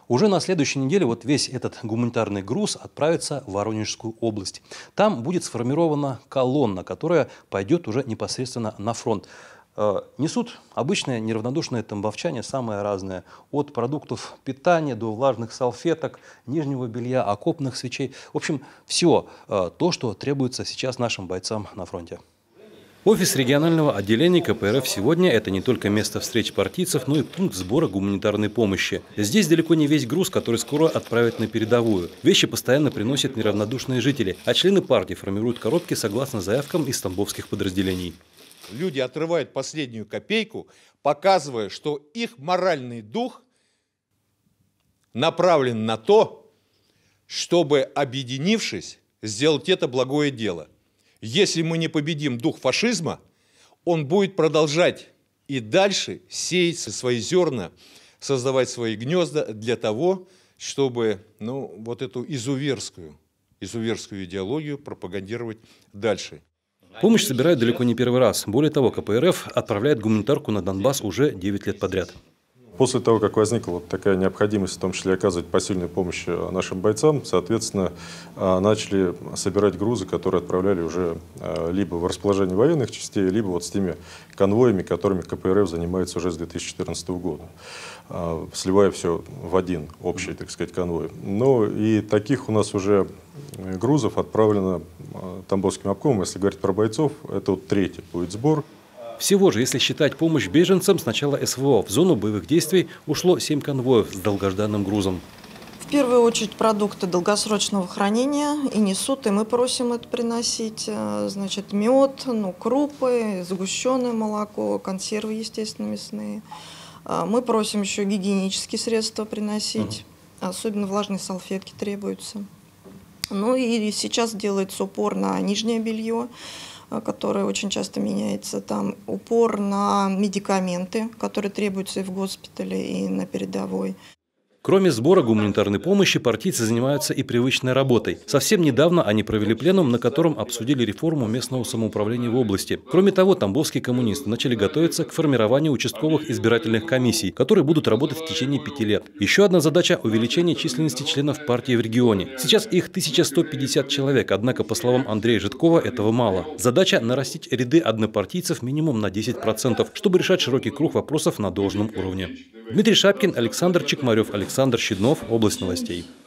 Уже на следующей неделе вот весь этот гуманитарный груз отправится в Воронежскую область. Там будет сформирована колонна, которая пойдет уже непосредственно на фронт. Несут обычные неравнодушные тамбовчане, самое разное. От продуктов питания до влажных салфеток, нижнего белья, окопных свечей. В общем, все то, что требуется сейчас нашим бойцам на фронте. Офис регионального отделения КПРФ сегодня – это не только место встреч партийцев, но и пункт сбора гуманитарной помощи. Здесь далеко не весь груз, который скоро отправят на передовую. Вещи постоянно приносят неравнодушные жители, а члены партии формируют коробки согласно заявкам из тамбовских подразделений. Люди отрывают последнюю копейку, показывая, что их моральный дух направлен на то, чтобы, объединившись, сделать это благое дело. Если мы не победим дух фашизма, он будет продолжать и дальше сеять свои зерна, создавать свои гнезда для того, чтобы вот эту изуверскую идеологию пропагандировать дальше. Помощь собирают далеко не первый раз. Более того, КПРФ отправляет гуманитарку на Донбасс уже 9 лет подряд. После того, как возникла вот такая необходимость, в том числе оказывать посильную помощь нашим бойцам, соответственно, начали собирать грузы, которые отправляли уже либо в расположение военных частей, либо вот с теми конвоями, которыми КПРФ занимается уже с 2014 года, сливая все в один общий, так сказать, конвой. Ну и таких у нас уже грузов отправлено Тамбовским обкомом, если говорить про бойцов, это вот третий будет сбор. Всего же, если считать помощь беженцам, с начала СВО в зону боевых действий ушло 7 конвоев с долгожданным грузом. В первую очередь продукты долгосрочного хранения и несут, и мы просим это приносить. Значит, мед, крупы, сгущенное молоко, консервы, естественно, мясные. Мы просим еще гигиенические средства приносить, особенно влажные салфетки требуются. Ну и сейчас делается упор на нижнее белье, которое очень часто меняется. Там упор на медикаменты, которые требуются и в госпитале, и на передовой. Кроме сбора гуманитарной помощи, партийцы занимаются и привычной работой. Совсем недавно они провели пленум, на котором обсудили реформу местного самоуправления в области. Кроме того, тамбовские коммунисты начали готовиться к формированию участковых избирательных комиссий, которые будут работать в течение 5 лет. Еще одна задача – увеличение численности членов партии в регионе. Сейчас их 1150 человек, однако, по словам Андрея Житкова, этого мало. Задача – нарастить ряды однопартийцев минимум на 10%, чтобы решать широкий круг вопросов на должном уровне. Дмитрий Шапкин, Александр Чекмарев, Александр Щеднов. Область новостей.